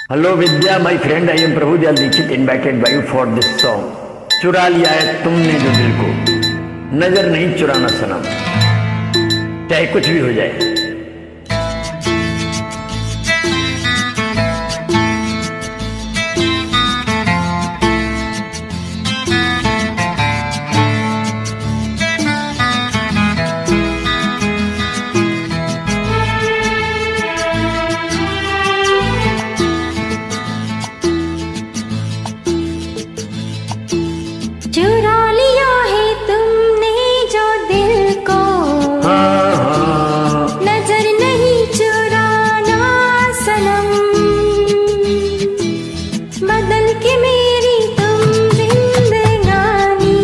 Hello Vidya, my friend, I am PrabhuDayal Dixit invited by you for this song. चुरा लिया है तुमने जो दिल को, नजर नहीं चुराना सनम, चाहे कुछ भी हो जाए। चुरा लिया है तुमने जो दिल को, नजर नहीं चुराना सनम, बदल के मेरी तुम जिंदगानी,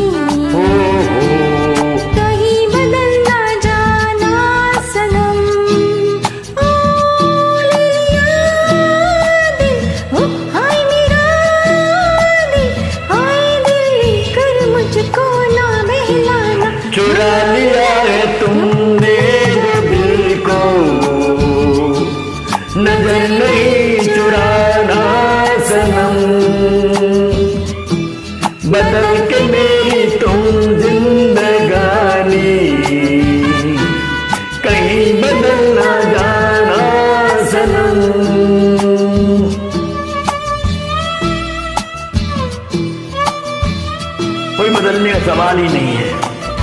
कहीं बदल ना जाना सनम। ओ लिया दिल, ओ हाय मेरा दिल, हाय दिल मुझको ना बहलाना। चुरा लिया है तुमने जो दिल को, नजर नहीं चुराना सनम, बदल के मेरी तुम जिंदगानी, कहीं बदल ना जाना सनम। कोई बदलने का सवाल ही नहीं है।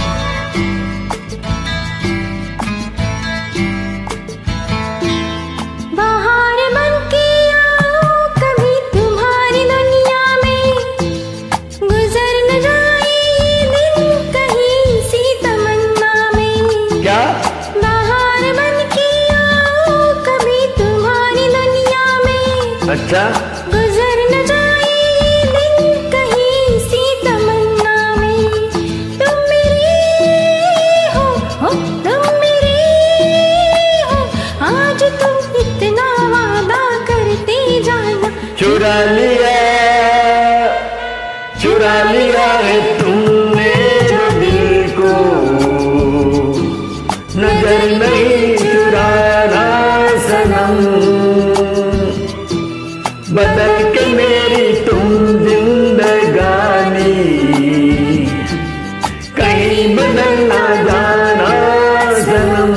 बाहर बन के आऊं कभी तुम्हारी दुनिया में, गुजर न जाए ये दिन कहीं सी तमन्ना में। क्या? बाहर बन के आऊं कभी तुम्हारी दुनिया में, अच्छा, गुजर न जाए ये दिन कहीं सी तमन्ना में। तुम मेरे हो तुम मेरे हो, आज तुम इतना वादा करते जाना। चुरा लिया है तुमने जो दिल को, नजर नहीं चुराना सनम, बदल के मेरी तुम जिंदगानी, कहीं बदल ना जाना सनम।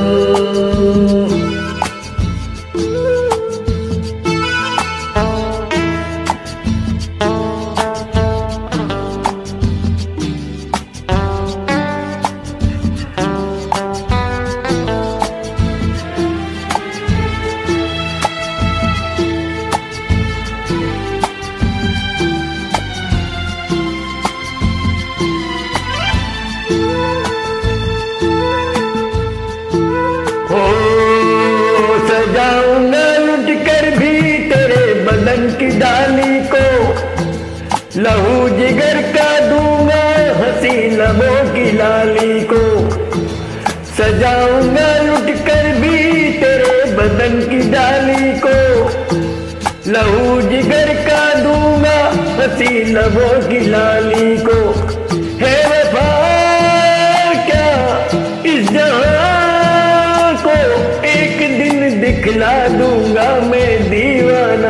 सजाऊंगा लुट कर भी तेरे बदन की डाली को, लहू जिगर का दूंगा हंसी लबों की लाली को। सजाऊंगा लुट कर भी तेरे बदन की डाली को, लहू जिगर का दूंगा हंसी लबों की लाली को। है वफा क्या इस जहां को, एक दिन दिखला दूंगा मैं दीवाना।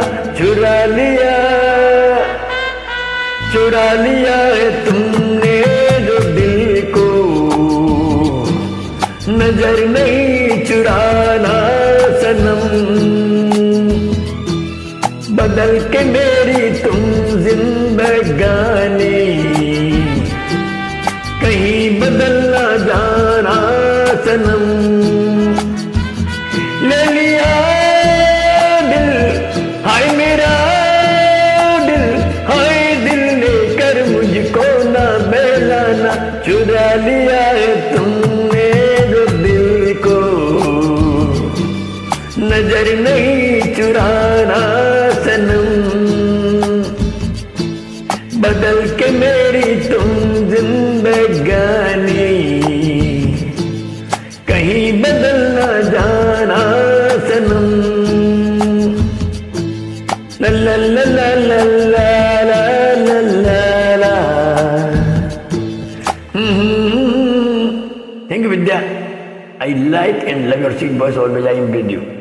चुरा लिया है तुमने जो दिल को, नजर नहीं चुराना सनम, बदल के मेरी तुम जिंदगानी, कहीं बदल ना जाना सनम। ले लिया दिल, हाय मेरा दिल, हाय दिल लेकर मुझको ना बहलाना। चुरा लिया है तुमने जो दिल को, नजर नहीं चुराना सनम, बदल के मेरी तुम जिंदगानी, कहीं बदल ना जाना सनम। ला ला ला ला ला ला ला ला ला। Thank you Vidya. I like and love your sweet voice, always I am with you.